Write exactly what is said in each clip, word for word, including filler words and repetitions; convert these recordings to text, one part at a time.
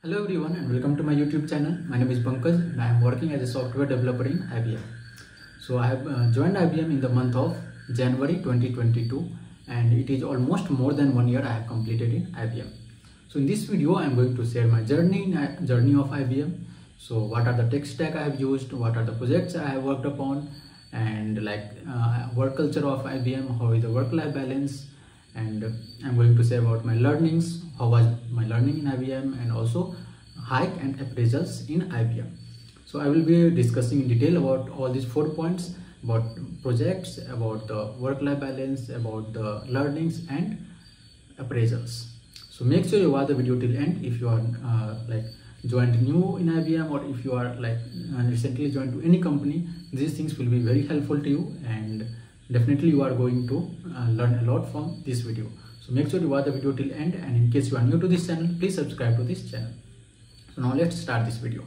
Hello everyone and welcome to my YouTube channel. My name is Pankaj and I am working as a software developer in I B M. So I have uh, joined I B M in the month of January twenty twenty-two and it is almost more than one year I have completed in I B M. So in this video I am going to share my journey in uh, journey of I B M. So what are the tech stack I have used, what are the projects I have worked upon, and like uh, work culture of I B M, how is the work-life balance, and I'm going to say about my learnings, how was my learning in I B M, and also hike and appraisals in I B M. So I will be discussing in detail about all these four points, about projects, about the work-life balance, about the learnings and appraisals. So make sure you watch the video till end if you are uh, like joined new in I B M, or if you are like uh, recently joined to any company. These things will be very helpful to you and definitely you are going to uh, learn a lot from this video. So make sure you watch the video till end, and in case you are new to this channel, please subscribe to this channel. So now let's start this video.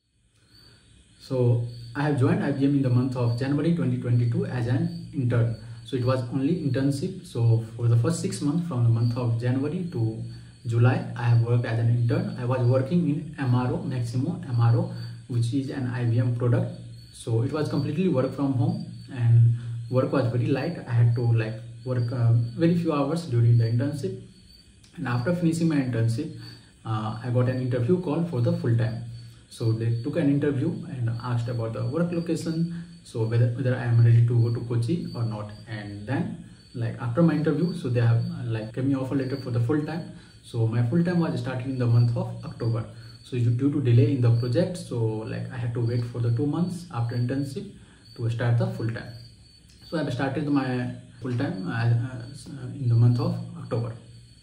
So I have joined I B M in the month of January twenty twenty-two as an intern. So it was only internship. So for the first six months from the month of January to July, I have worked as an intern. I was working in M R O, Maximo M R O, which is an I B M product. So it was completely work from home and work was very light. I had to like work uh, very few hours during the internship, and after finishing my internship uh, I got an interview call for the full time. So they took an interview and asked about the work location, so whether, whether I am ready to go to Kochi or not. And then like after my interview, so they have uh, like gave me offer letter for the full time. So my full time was starting in the month of October. So due to delay in the project, so like I had to wait for the two months after internship to start the full time. So I started my full time uh, uh, in the month of October.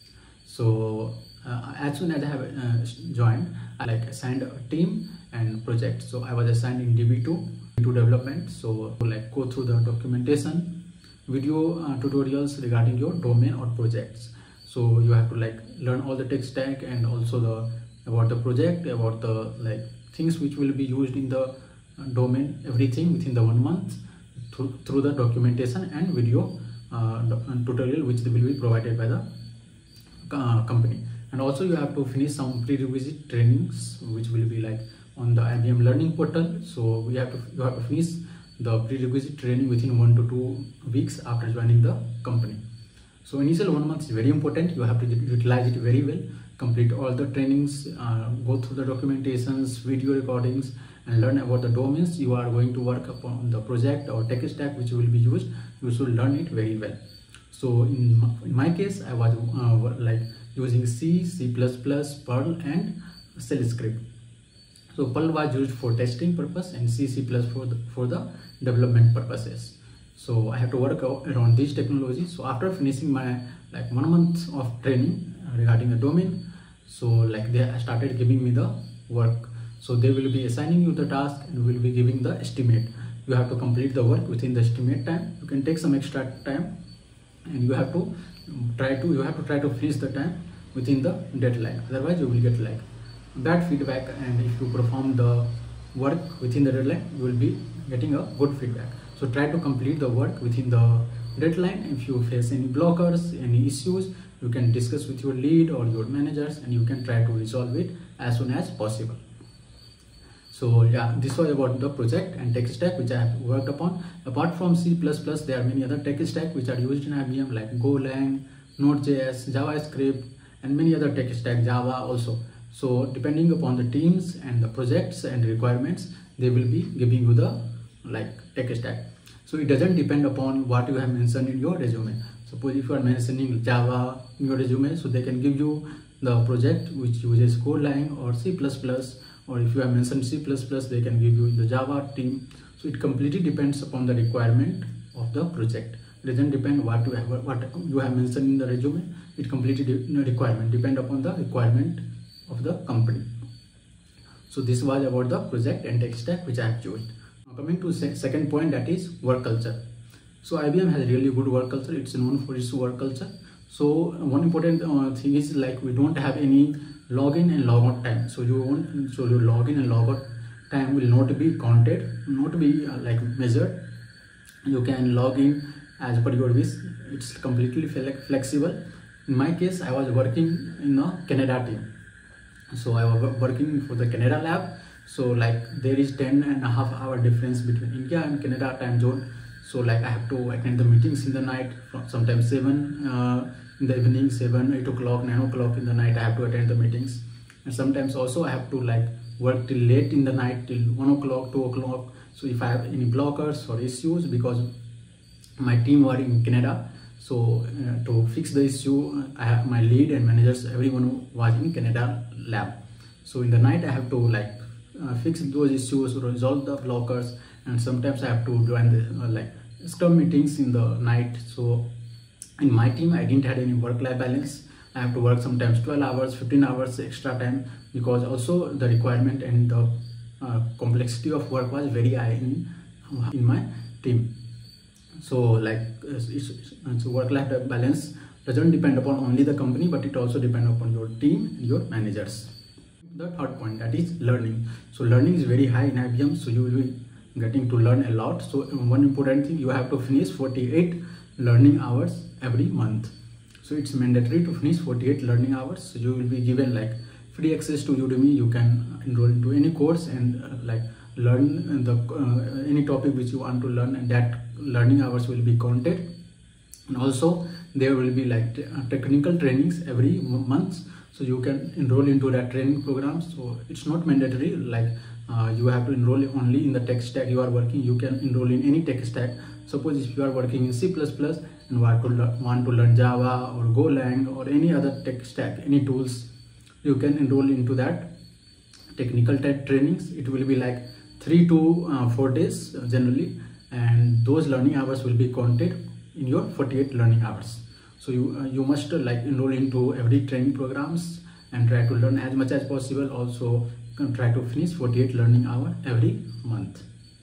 So uh, as soon as I have uh, joined, I like assigned a team and project. So I was assigned in D B two, D B two development. So like go through the documentation, video uh, tutorials regarding your domain or projects. So you have to like learn all the tech stack and also the about the project, about the like things which will be used in the domain, everything within the one month. Through, through the documentation and video uh, tutorial which will be provided by the uh, company. And also you have to finish some prerequisite trainings which will be like on the I B M learning portal. So we have to you have to finish the prerequisite training within one to two weeks after joining the company. So initial one month is very important. You have to utilize it very well, complete all the trainings, uh, go through the documentations, video recordings, and learn about the domains you are going to work upon, the project or tech stack which will be used. You should learn it very well. So in my, in my case, I was uh, like using C, C plus plus, Perl, and Shell script. So Perl was used for testing purpose and C, C plus for the, for the development purposes. So I have to work around these technologies. So after finishing my like one month of training regarding the domain, so like they started giving me the work. So they will be assigning you the task and will be giving the estimate. You have to complete the work within the estimate time. You can take some extra time, and you have to try to you have to try to finish the time within the deadline. Otherwise, you will get like bad feedback. And if you perform the work within the deadline, you will be getting a good feedback. So try to complete the work within the deadline. If you face any blockers, any issues, you can discuss with your lead or your managers, and you can try to resolve it as soon as possible. So yeah, this was about the project and tech stack which I have worked upon. Apart from C plus plus, there are many other tech stack which are used in I B M like Golang, Node.js, JavaScript, and many other tech stack, Java also. So depending upon the teams and the projects and requirements, they will be giving you the like tech stack. So it doesn't depend upon what you have mentioned in your resume. Suppose if you are mentioning Java in your resume, so they can give you the project which uses Golang or C plus plus. Or if you have mentioned C plus plus, they can give you the Java team. So it completely depends upon the requirement of the project. It doesn't depend what you have what you have mentioned in the resume. It completely de requirement depend upon the requirement of the company. So this was about the project and tech stack which I have used. Now coming to se second point, that is work culture. So I B M has really good work culture. It's known for its work culture. So one important uh, thing is like we don't have any login and logout time. So you won't, so your login and logout time will not be counted, not be uh, like measured. You can log in as per your wish. It's completely flexible. In my case, I was working in a Canada team. So I was working for the Canada lab. So like there is ten and a half hour difference between India and Canada time zone. So like I have to attend the meetings in the night, from sometimes seven uh, in the evening, seven, eight o'clock, nine o'clock in the night. I have to attend the meetings, and sometimes also I have to like work till late in the night, till one o'clock, two o'clock. So if I have any blockers or issues, because my team were in Canada, so uh, to fix the issue, I have my lead and managers, everyone was in Canada lab. So in the night I have to like uh, fix those issues, resolve the blockers, and sometimes I have to join the uh, like scrum meetings in the night. So in my team I didn't have any work-life balance. I have to work sometimes twelve hours, fifteen hours extra time, because also the requirement and the uh, complexity of work was very high in, in my team. So like it's, it's work-life balance doesn't depend upon only the company, but it also depends upon your team and your managers. The third point, that is learning. So learning is very high in I B M, so you will be getting to learn a lot. So one important thing, you have to finish forty-eight learning hours every month. So it's mandatory to finish forty-eight learning hours. So you will be given like free access to Udemy. You can enroll into any course and uh, like learn the uh, any topic which you want to learn, and that learning hours will be counted. And also there will be like technical trainings every month, so you can enroll into that training program. So it's not mandatory like uh, you have to enroll only in the tech stack you are working. You can enroll in any tech stack. Suppose if you are working in C plus plus and want to learn, want to learn Java or Golang or any other tech stack, any tools, you can enroll into that technical tech trainings. It will be like three to uh, four days uh, generally, and those learning hours will be counted in your forty-eight learning hours. So you uh, you must uh, like enroll into every training programs and try to learn as much as possible. Also try to finish forty-eight learning hour every month.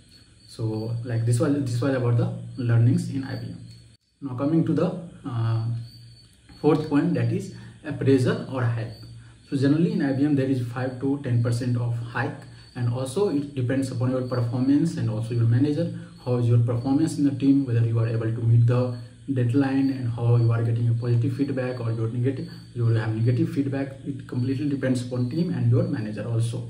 So like this was this was about the learnings in I B M. Now coming to the uh, fourth point, that is appraisal or hike. So generally in I B M there is five to ten percent of hike, and also it depends upon your performance and also your manager, how is your performance in the team, whether you are able to meet the deadline and how you are getting a positive feedback or your negative you will have negative feedback. It completely depends upon team and your manager also.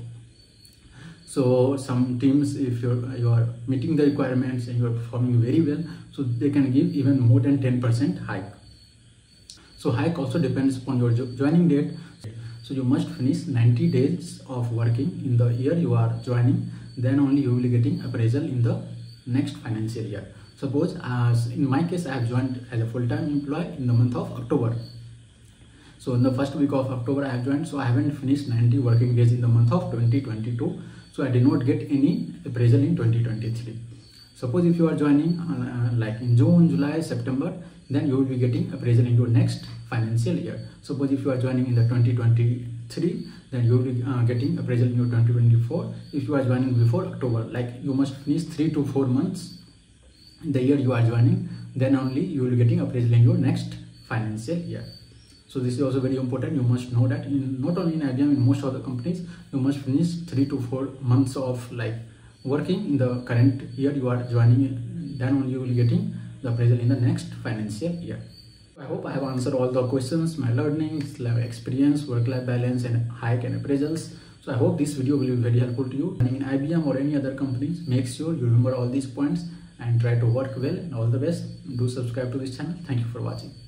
So some teams, if you're you are meeting the requirements and you are performing very well, so they can give even more than ten percent hike. So hike also depends upon your joining date. So you must finish ninety days of working in the year you are joining, then only you will be getting appraisal in the next financial year. Suppose as in my case, I have joined as a full-time employee in the month of October. So in the first week of October I have joined, so I haven't finished ninety working days in the month of twenty twenty-two. So I did not get any appraisal in twenty twenty-three. Suppose if you are joining uh, like in June, July, September, then you will be getting appraisal in your next financial year. Suppose if you are joining in the twenty twenty-three, then you will be uh, getting appraisal in your twenty twenty-four. If you are joining before October, like you must finish three to four months in the year you are joining, then only you will be getting appraisal in your next financial year. So this is also very important. You must know that in not only in I B M, in most of the companies, you must finish three to four months of like working in the current year you are joining, then only you will be getting the appraisal in the next financial year. I hope I have answered all the questions, my learnings, experience, work-life balance, and hike and appraisals. So I hope this video will be very helpful to you. And in I B M or any other companies, make sure you remember all these points and try to work well. And all the best. Do subscribe to this channel. Thank you for watching.